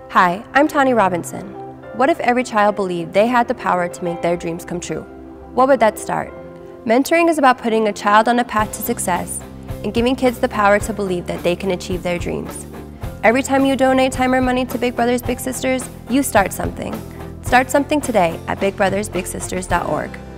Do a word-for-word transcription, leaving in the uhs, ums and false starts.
Hi, I'm Tahnee Robinson. What if every child believed they had the power to make their dreams come true? What would that start? Mentoring is about putting a child on a path to success and giving kids the power to believe that they can achieve their dreams. Every time you donate time or money to Big Brothers Big Sisters, you start something. Start something today at big brothers big sisters dot org.